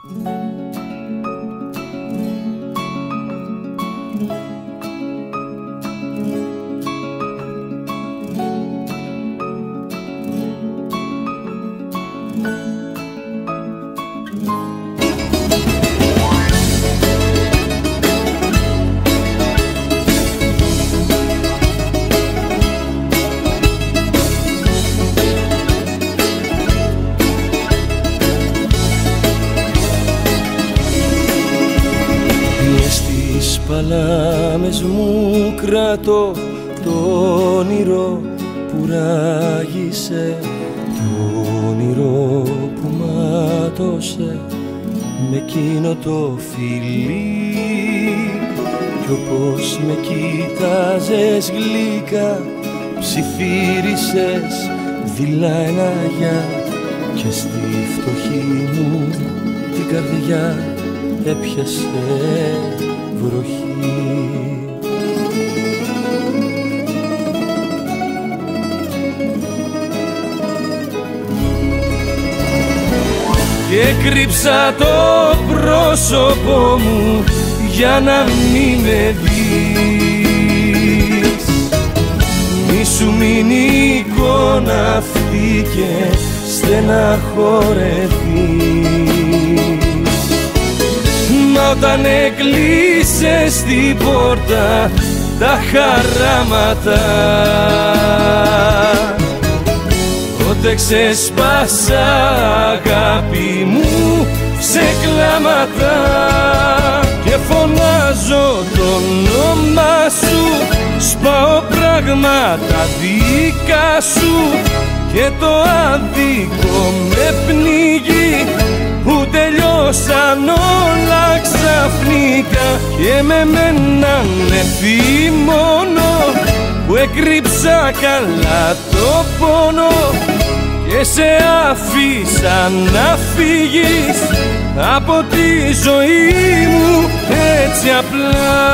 Παλάμες μου κρατώ το όνειρο που ράγισε, το όνειρο που μάτωσε με εκείνο το φιλί. Κι όπως με κοίταζες γλυκά, ψιθύρισες δειλά ένα γεια και στη φτωχή μου την καρδιά έπιασε βροχή. Και κρύψα το πρόσωπό μου για να μην με δεις. Μη σου μείνει εικόνα αυτή και στεναχωρεθείς. Μα όταν έκλεισες την πόρτα τα χαράματα, τότε ξεσπάσα αγάπη μου σε κλάματα και φωνάζω το όνομα σου, σπάω πράγματα δικά σου και το άδικο με πνίγει που τελειώσαν όλα ξαφνικά και με μένανε θυμώνω που έκρυψα καλά το πόνο και σε άφησα να φύγεις από τη ζωή μου έτσι απλά.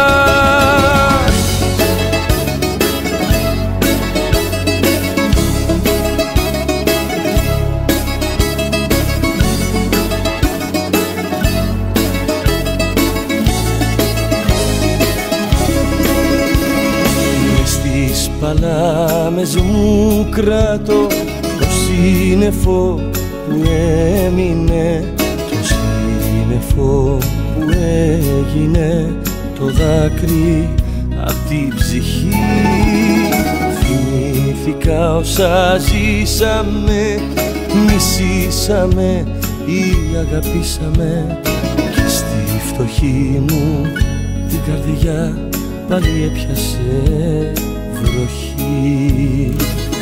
Παλάμες μου κρατώ το σύννεφο που έμεινε, το σύννεφο που έγινε, το δάκρυ απ' την ψυχή. Θυμήθηκα όσα ζήσαμε, μισήσαμε ή αγαπήσαμε και στη φτωχή μου την καρδιά πάλι έπιασε βροχή.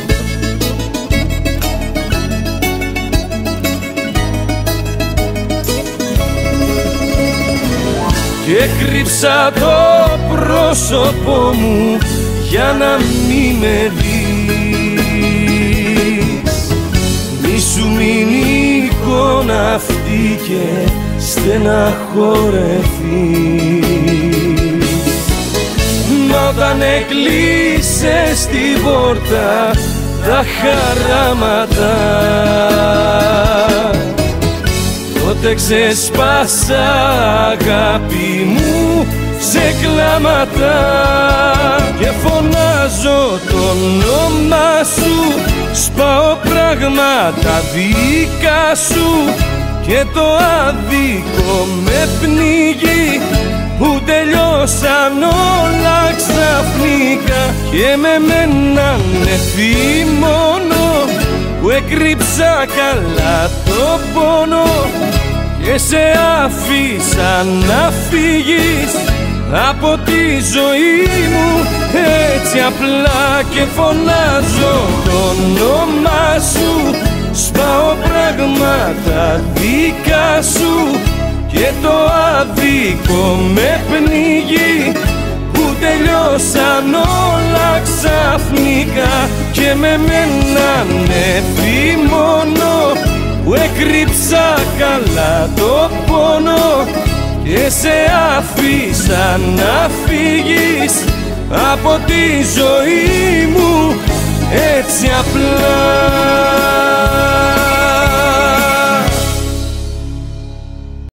Και κρύψα το πρόσωπό μου για να μην με δεις. Μη σου μείνει εικόνα αυτή και στεναχωρεθείς. Μα όταν έκλεισες την πόρτα τα χαράματα, τότε ξεσπάσα αγάπη μου σε κλάματα και φωνάζω το όνομα σου, σπάω πράγματα δικά σου και το άδικο με πνίγει που τελειώσαν όλα ξαφνικά και με μένανε θυμώνω που έκρυψα καλά το πόνο και σε άφησα να φύγεις από τη ζωή μου έτσι απλά και φωνάζω το όνομα σου, σπάω πράγματα δικά σου και το άδικο με πνίγει που τελειώσαν όλα ξαφνικά και με μένανε θυμώνω που έκρυψα καλά το πόνο και σε άφησα να φύγεις από τη ζωή μου έτσι απλά.